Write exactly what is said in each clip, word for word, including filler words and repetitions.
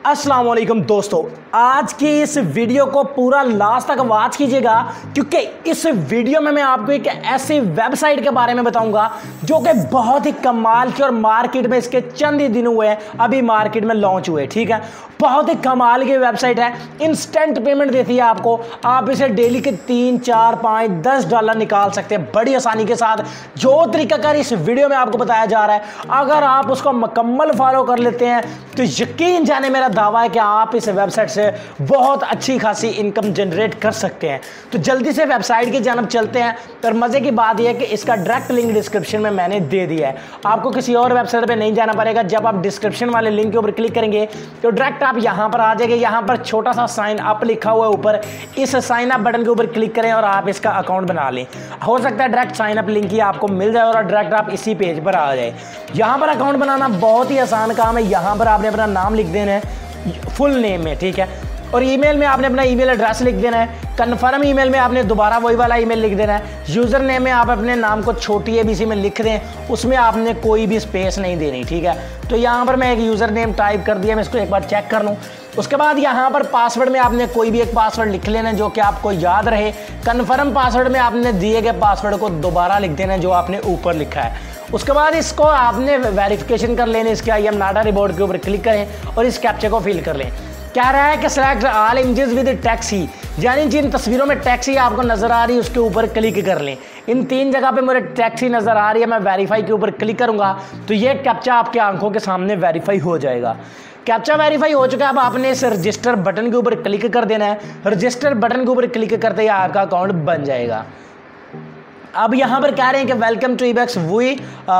अस्सलाम वालेकुम दोस्तों, आज की इस वीडियो को पूरा लास्ट तक वॉच कीजिएगा क्योंकि इस वीडियो में मैं आपको एक ऐसी वेबसाइट के बारे में बताऊंगा जो कि बहुत ही कमाल की और मार्केट में इसके चंद ही दिन हुए हैं, अभी मार्केट में लॉन्च हुए। ठीक है, बहुत ही कमाल की वेबसाइट है, इंस्टेंट पेमेंट देती है आपको। आप इसे डेली के तीन चार पाँच दस डॉलर निकाल सकते हैं बड़ी आसानी के साथ। जो तरीकाकार इस वीडियो में आपको बताया जा रहा है, अगर आप उसको मुकम्मल फॉलो कर लेते हैं तो यकीन जाने मेरा दावा है कि आप इस वेबसाइट से बहुत अच्छी खासी इनकम जनरेट कर सकते हैं। तो जल्दी से वेबसाइट की जानब चलते हैं। और मज़े की बात यह है कि इसका डायरेक्ट लिंक डिस्क्रिप्शन में मैंने दे दिया है, आपको किसी और वेबसाइट पे नहीं जाना पड़ेगा। जब आप डिस्क्रिप्शन वाले लिंक के ऊपर क्लिक करेंगे तो डायरेक्ट आप यहाँ पर आ जाएंगे। यहाँ पर छोटा सा साइन अप लिखा हुआ है ऊपर, इस साइन अप बटन के ऊपर क्लिक करें और आप इसका अकाउंट बना लें। हो सकता है डायरेक्ट साइन अप लिंक ही आपको मिल जाए और डायरेक्ट आप इसी पेज पर आ जाए। यहाँ पर अकाउंट बनाना बहुत ही आसान काम है। यहाँ पर आपने अपना नाम लिख देना है फुल नेम में, ठीक है, और ईमेल में आपने अपना ईमेल एड्रेस लिख देना है। कन्फर्म ईमेल में आपने दोबारा वही वाला ईमेल लिख देना है। यूज़र नेम में आप अपने नाम को छोटी एबीसी में लिख दें, उसमें आपने कोई भी स्पेस नहीं देनी। ठीक है, तो यहाँ पर मैं एक यूज़र नेम टाइप कर दिया, मैं इसको एक बार चेक कर लूँ। उसके बाद यहाँ पर पासवर्ड में आपने कोई भी एक पासवर्ड लिख लेना जो कि आपको याद रहे। कन्फर्म पासवर्ड में आपने दिए गए पासवर्ड को दोबारा लिख देना जो आपने ऊपर लिखा है। उसके बाद इसको आपने वेरिफिकेशन कर लेने, इसके आई एम नाटा रिबोर्ड के ऊपर क्लिक करें और इस कैप्चे को फिल कर लें। कह रहा है कि select all images with taxi, यानी जिन तस्वीरों में टैक्सी आपको नजर आ रही है उसके ऊपर क्लिक कर लें। इन तीन जगह पे मेरे टैक्सी नजर आ रही है, मैं वेरीफाई के ऊपर क्लिक करूंगा तो ये कैप्चा आपके आंखों के सामने वेरीफाई हो जाएगा। कैप्चा वेरीफाई हो चुका है। अब आपने इस रजिस्टर बटन के ऊपर क्लिक कर देना है। रजिस्टर बटन के ऊपर क्लिक करते ही आपका अकाउंट बन जाएगा। अब यहाँ पर कह रहे हैं कि welcome to Ebucks, we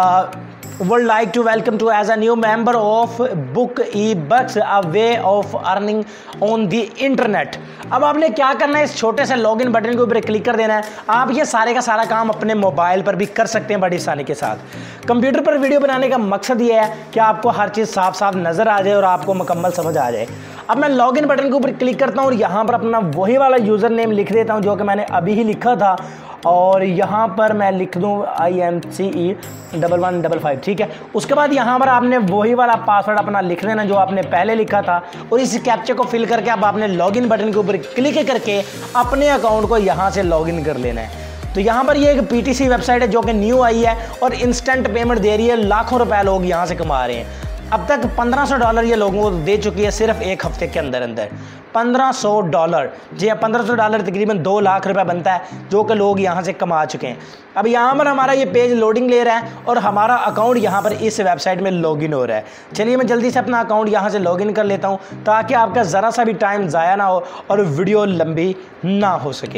would like to welcome to as a new member of book ebooks, a way of earning on the internet। अब आपने क्या करना है, इस छोटे से लॉगिन बटन के ऊपर क्लिक कर देना है। आप ये सारे का सारा काम अपने मोबाइल पर भी कर सकते हैं बड़ी आसानी के साथ। कंप्यूटर पर वीडियो बनाने का मकसद ये है कि आपको हर चीज़ साफ साफ नज़र आ जाए और आपको मुकम्मल समझ आ जाए। अब मैं लॉगिन बटन के ऊपर क्लिक करता हूँ और यहाँ पर अपना वही वाला यूज़र नेम लिख देता हूँ जो कि मैंने अभी ही लिखा था, और यहाँ पर मैं लिख दूँ I M C E double one double five. ठीक है, उसके बाद यहाँ पर आपने वही वाला पासवर्ड अपना लिख देना जो आपने पहले लिखा था और इस कैप्चे को फिल करके अब आपने लॉगिन बटन के ऊपर क्लिक करके अपने अकाउंट को यहाँ से लॉगिन कर लेना है। तो यहाँ पर ये एक पीटीसी वेबसाइट है जो कि न्यू आई है और इंस्टेंट पेमेंट दे रही है। लाखों रुपए लोग यहाँ से कमा रहे हैं। अब तक पंद्रह सौ डॉलर ये लोगों को दे चुकी है सिर्फ एक हफ्ते के अंदर अंदर। पंद्रह सौ डॉलर, जी हाँ, पंद्रह सौ डॉलर तकरीबन दो लाख रुपए बनता है जो कि लोग यहाँ से कमा चुके हैं। अब यहाँ पर हमारा ये पेज लोडिंग ले रहा है और हमारा अकाउंट यहाँ पर इस वेबसाइट में लॉगिन हो रहा है। चलिए मैं जल्दी से अपना अकाउंट यहाँ से लॉगिन कर लेता हूँ ताकि आपका ज़रा सा भी टाइम ज़ाया ना हो और वीडियो लंबी ना हो सके।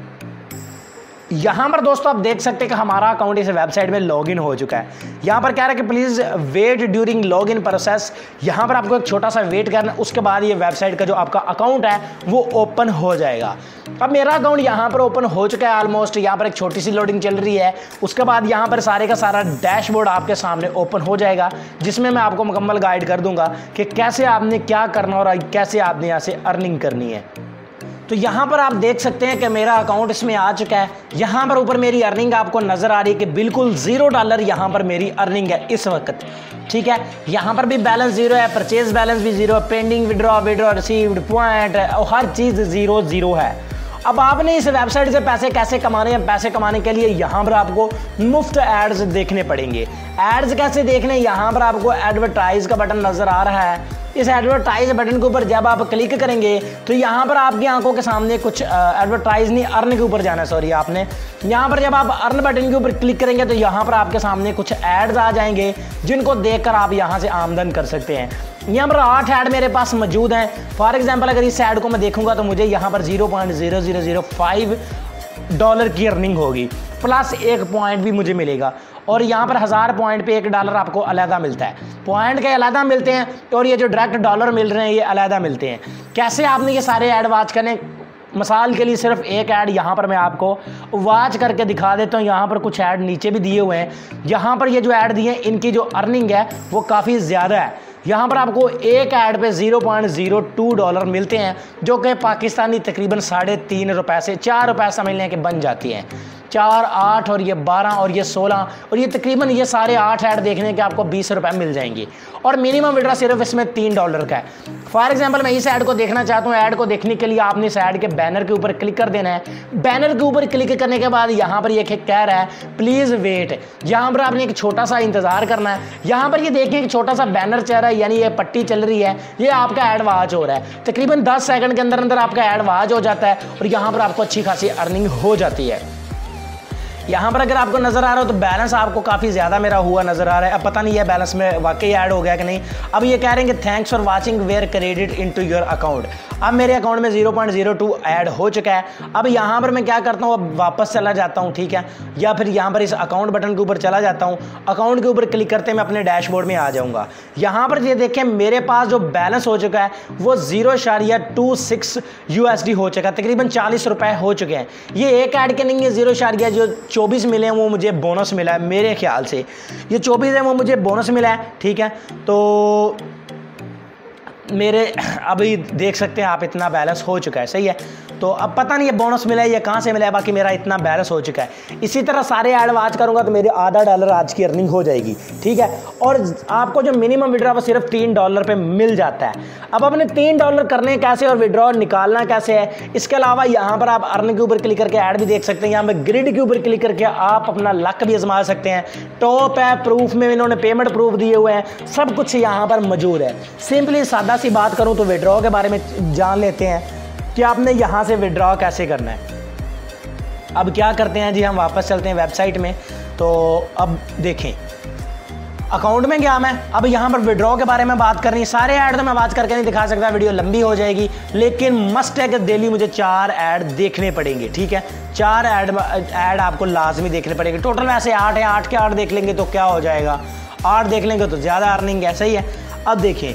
यहाँ पर दोस्तों आप देख सकते हैं कि हमारा अकाउंट इस वेबसाइट में लॉगिन हो चुका है। यहाँ पर कह रहा है कि please wait during login process. यहाँ पर आपको एक छोटा सा वेट करना, उसके बाद ये वेबसाइट का जो आपका अकाउंट है वो ओपन हो जाएगा। अब मेरा अकाउंट यहाँ पर ओपन हो चुका है ऑलमोस्ट। यहाँ पर एक छोटी सी लोडिंग चल रही है। उसके बाद यहाँ पर सारे का सारा डैशबोर्ड आपके सामने ओपन हो जाएगा जिसमें मैं आपको मुकम्मल गाइड कर दूंगा कि कैसे आपने क्या करना और कैसे आपने यहाँ से अर्निंग करनी है। तो यहाँ पर आप देख सकते हैं कि मेरा अकाउंट इसमें आ चुका है। यहाँ पर ऊपर मेरी अर्निंग आपको नज़र आ रही है कि बिल्कुल ज़ीरो डॉलर यहाँ पर मेरी अर्निंग है इस वक्त। ठीक है, यहाँ पर भी बैलेंस ज़ीरो है, परचेज बैलेंस भी ज़ीरो है, pending withdraw withdraw received point, हर चीज़ ज़ीरो ज़ीरो है। अब आपने इस वेबसाइट से पैसे कैसे कमाने हैं? पैसे कमाने के लिए यहाँ पर आपको मुफ्त एड्स देखने पड़ेंगे। एड्स कैसे देखने? यहाँ पर आपको एडवर्टाइज का बटन नज़र आ रहा है। इस एडवर्टाइज बटन के ऊपर जब आप क्लिक करेंगे तो यहाँ पर आपकी आंखों के सामने कुछ एडवर्टाइज नहीं, अर्न के ऊपर जाना है, सॉरी। आपने यहाँ पर जब आप अर्न बटन के ऊपर क्लिक करेंगे तो यहाँ पर आपके सामने कुछ एड्स आ जाएंगे जिनको देखकर आप यहाँ से आमदन कर सकते हैं। यहाँ पर आठ ऐड मेरे पास मौजूद हैं। फॉर एग्जांपल अगर इस ऐड को मैं देखूंगा तो मुझे यहाँ पर zero point zero zero zero five dollar की अर्निंग होगी, प्लस एक पॉइंट भी मुझे मिलेगा। और यहाँ पर हज़ार पॉइंट पे एक डॉलर आपको अलहदा मिलता है। पॉइंट के अलहदा मिलते हैं और ये जो डायरेक्ट डॉलर मिल रहे हैं ये अलहदा मिलते हैं। कैसे आपने ये सारे ऐड वॉच करने? मिसाल के लिए सिर्फ एक ऐड यहाँ पर मैं आपको वॉच करके दिखा देता हूँ। यहाँ पर कुछ ऐड नीचे भी दिए हुए हैं। यहाँ पर ये जो ऐड दिए हैं इनकी जो अर्निंग है वो काफ़ी ज़्यादा है। यहाँ पर आपको एक ऐड पे zero point zero two dollar मिलते हैं जो कि पाकिस्तानी तकरीबन साढ़े तीन रुपये से चार रुपये समझ लें कि बन जाती हैं। चार, आठ और ये बारह और ये सोलह और ये तकरीबन ये सारे आठ ऐड देखने के आपको बीस रुपए मिल जाएंगे और मिनिमम विड्रॉ सिर्फ इसमें तीन डॉलर का है। फॉर एग्जांपल मैं इस ऐड को देखना चाहता हूँ, ऐड को देखने के लिए आपने इस ऐड के बैनर के ऊपर क्लिक कर देना है। बैनर के ऊपर क्लिक करने के बाद यहाँ पर ये कह रहा है प्लीज वेट, यहाँ पर आपने एक छोटा सा इंतजार करना है। यहाँ पर ये देखें एक छोटा सा बैनर चल रहा है, यानी ये पट्टी चल रही है, ये आपका ऐड वॉच हो रहा है। तकरीबन दस सेकंड के अंदर अंदर आपका ऐड वॉच हो जाता है और यहाँ पर आपको अच्छी खासी अर्निंग हो जाती है। यहाँ पर अगर आपको नजर आ रहा हो तो बैलेंस आपको काफ़ी ज़्यादा मेरा हुआ नजर आ रहा है। अब पता नहीं है बैलेंस में वाकई ऐड हो गया कि नहीं। अब ये कह रहे हैं कि thanks for watching were credit into your account. अब मेरे अकाउंट में zero point zero two add हो चुका है। अब यहाँ पर मैं क्या करता हूँ, अब वापस चला जाता हूँ, ठीक है, या फिर यहाँ पर इस अकाउंट बटन के ऊपर चला जाता हूँ। अकाउंट के ऊपर क्लिक करते मैं अपने डैशबोर्ड में आ जाऊँगा। यहाँ पर ये देखें मेरे पास जो बैलेंस हो चुका है वो जीरो इशारिया two six U S D हो चुका है, तकरीबन चालीस रुपये हो चुके हैं। ये एक ऐड के नहीं है, जीरो इशारिया जो चौबीस मिले हैं वो मुझे बोनस मिला है। मेरे ख्याल से ये चौबीस है वो मुझे बोनस मिला है, ठीक है। तो मेरे अभी देख सकते हैं आप इतना बैलेंस हो चुका है, सही है। तो अब पता नहीं है बोनस मिला है या कहाँ से मिला है, बाकी मेरा इतना बैलेंस हो चुका है। इसी तरह सारे ऐड आज करूँगा तो मेरे आधा डॉलर आज की अर्निंग हो जाएगी, ठीक है। और आपको जो मिनिमम विड्रॉ वो सिर्फ तीन डॉलर पे मिल जाता है। अब अपने तीन डॉलर करने कैसे और विड्रॉ निकालना कैसे है, इसके अलावा यहाँ पर आप अर्न के ऊपर क्लिक करके ऐड भी देख सकते हैं। यहाँ पर ग्रिड के ऊपर क्लिक करके आप अपना लक भी आजमा सकते हैं। टॉप है, प्रूफ में इन्होंने पेमेंट प्रूफ दिए हुए हैं, सब कुछ यहाँ पर मौजूद है। सिंपली सादा सी बात करूँ तो विड्रॉ के बारे में जान लेते हैं कि आपने यहाँ से विड्रॉ कैसे करना है। अब क्या करते हैं जी, हम वापस चलते हैं वेबसाइट में। तो अब देखें अकाउंट में गया मैं, अब यहाँ पर विड्रॉ के बारे में बात करनी है। सारे ऐड तो मैं बात करके नहीं दिखा सकता, वीडियो लंबी हो जाएगी, लेकिन मस्ट है कि डेली मुझे चार ऐड देखने पड़ेंगे, ठीक है। चार ऐड ऐड आपको लाजमी देखने पड़ेंगे। टोटल वैसे आठ है, आठ के आठ देख लेंगे तो क्या हो जाएगा, आठ देख लेंगे तो ज़्यादा अर्निंग है, सही है। अब देखें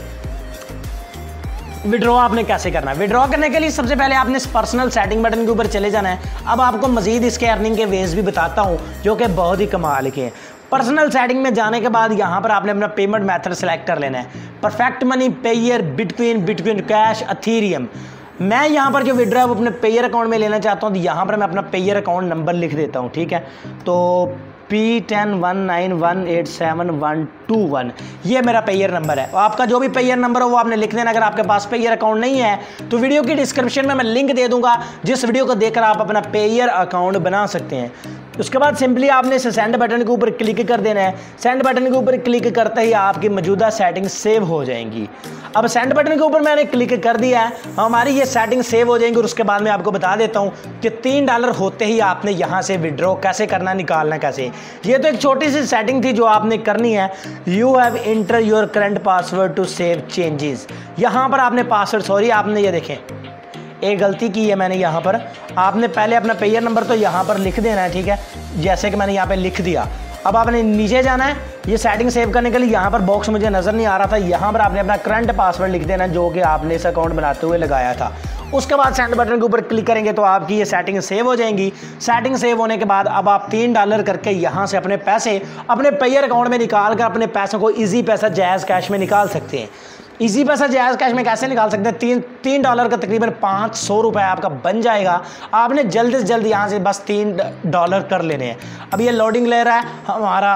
विड्रॉ आपने कैसे करना है। विड्रॉ करने के लिए सबसे पहले आपने इस पर्सनल सेटिंग बटन के ऊपर चले जाना है। अब आपको मजीद इसके अर्निंग के वेज भी बताता हूँ जो कि बहुत ही कमाल के हैं। पर्सनल सेटिंग में जाने के बाद यहाँ पर आपने अपना पेमेंट मेथड सेलेक्ट कर लेना है। Perfect Money, Payeer, Bitcoin, Bitcoin Cash, Ethereum. मैं यहाँ पर जो विड्रॉ है अपने पेयर अकाउंट में लेना चाहता हूँ तो यहाँ पर मैं अपना पेयर अकाउंट नंबर लिख देता हूँ, ठीक है। तो P ten one nine one eight seven one two one ये मेरा पेयर नंबर है। आपका जो भी पेयर नंबर हो वो आपने लिख देना। अगर आपके पास पेयर अकाउंट नहीं है तो वीडियो की डिस्क्रिप्शन में मैं लिंक दे दूंगा, जिस वीडियो को देखकर आप अपना पेयर अकाउंट बना सकते हैं। उसके बाद सिंपली आपने इस सेंड बटन के ऊपर क्लिक कर देना है। सेंड बटन के ऊपर क्लिक करते ही आपकी मौजूदा सेटिंग सेव हो जाएंगी। अब सेंड बटन के ऊपर मैंने क्लिक कर दिया है, हमारी ये सेटिंग सेव हो जाएंगी। और उसके बाद मैं आपको बता देता हूँ कि तीन डॉलर होते ही आपने यहाँ से विड्रॉ कैसे करना, निकालना कैसे। ये तो एक छोटी सी सेटिंग थी जो आपने करनी है। You have enter your current password to save changes. यहाँ पर आपने पासवर्ड, सॉरी आपने ये देखें एक गलती की है मैंने। यहाँ पर आपने पहले अपना पेयर नंबर तो यहाँ पर लिख देना है, ठीक है, जैसे कि मैंने यहाँ पे लिख दिया। अब आपने नीचे जाना है, ये सेटिंग सेव करने के लिए यहाँ पर बॉक्स मुझे नज़र नहीं आ रहा था, यहाँ पर आपने अपना करंट पासवर्ड लिख देना जो कि आपने इस अकाउंट बनाते हुए लगाया था। उसके बाद सेंड बटन के ऊपर क्लिक करेंगे तो आपकी ये सेटिंग सेव हो जाएंगी। सेटिंग सेव होने के बाद अब आप तीन डॉलर करके यहाँ से अपने पैसे अपने पेयर अकाउंट में निकाल कर अपने पैसों को ईजी पैसा जायज़ कैश में निकाल सकते हैं। इजी पैसा जायज़ कैश में कैसे निकाल सकते हैं, तीन तीन डॉलर का तकरीबन पाँच सौ रुपये आपका बन जाएगा। आपने जल्द से जल्द यहाँ से बस तीन डॉलर कर लेने हैं। अब ये लोडिंग ले रहा है हमारा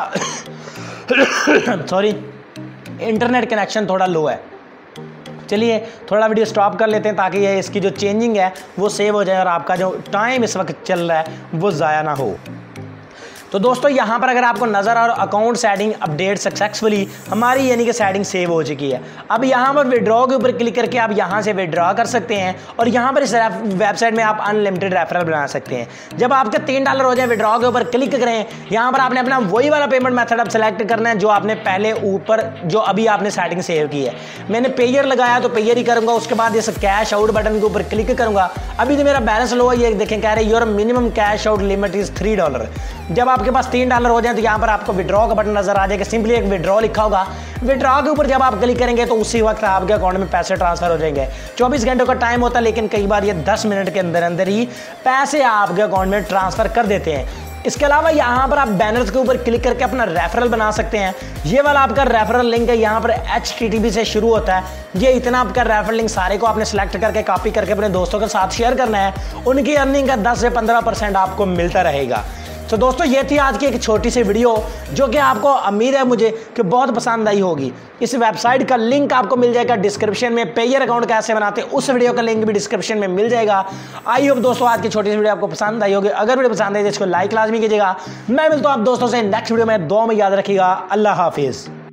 सॉरी इंटरनेट कनेक्शन थोड़ा लो है। चलिए थोड़ा वीडियो स्टॉप कर लेते हैं ताकि ये इसकी जो चेंजिंग है वो सेव हो जाए और आपका जो टाइम इस वक्त चल रहा है वो ज़ाया ना हो। तो दोस्तों यहाँ पर अगर आपको नज़र आ रहा अकाउंट सेटिंग अपडेट सक्सेसफुली हमारी यानी कि सेटिंग सेव हो चुकी है। अब यहाँ पर विड्रॉ के ऊपर क्लिक करके आप यहाँ से विड्रॉ कर सकते हैं और यहाँ पर इस वेबसाइट में आप अनलिमिटेड रेफरल बना सकते हैं। जब आपके तीन डॉलर हो जाए विड्रॉ के ऊपर क्लिक करें, यहाँ पर आपने अपना वही वाला पेमेंट मेथड अब सेलेक्ट करना है जो आपने पहले ऊपर जो अभी आपने सेटिंग सेव की है। मैंने पेयर लगाया तो पेयर ही करूँगा। उसके बाद इस कैश आउट बटन के ऊपर क्लिक करूँगा। अभी तो मेरा बैलेंस लो है, ये देखें कह रहे your minimum cash out limit is three dollar. जब आपके पास तीन डॉलर हो जाए तो यहाँ पर आपको विड्रॉ का बटन नजर आ जाएगा। सिंपली एक विड्रॉ लिखा होगा, विड्रॉ के ऊपर जब आप क्लिक करेंगे तो उसी वक्त आपके अकाउंट में पैसे ट्रांसफर हो जाएंगे। चौबीस घंटों का टाइम होता है लेकिन कई बार ये दस मिनट के अंदर अंदर ही पैसे आपके अकाउंट में ट्रांसफर कर देते हैं। इसके अलावा यहाँ पर आप बैनर्स के ऊपर क्लिक करके अपना रेफरल बना सकते हैं। ये वाला आपका रेफरल लिंक है, यहाँ पर एच टी टी पी से शुरू होता है। ये इतना आपका रेफरल लिंक सारे को आपने सेलेक्ट करके कॉपी करके अपने दोस्तों के साथ शेयर करना है। उनकी अर्निंग का दस से पंद्रह परसेंट आपको मिलता रहेगा। तो दोस्तों ये थी आज की एक छोटी सी वीडियो जो कि आपको उम्मीद है मुझे कि बहुत पसंद आई होगी। इस वेबसाइट का लिंक आपको मिल जाएगा डिस्क्रिप्शन में। पेयर अकाउंट कैसे बनाते हैं उस वीडियो का लिंक भी डिस्क्रिप्शन में मिल जाएगा। आई होप दोस्तों आज की छोटी सी वीडियो आपको पसंद आई होगी। अगर वीडियो पसंद आई तो इसको लाइक लाजमी कीजिएगा। मैं मिलता हूं आप दोस्तों से नेक्स्ट वीडियो में। दुआ में याद रखिएगा। अल्लाह हाफिज़।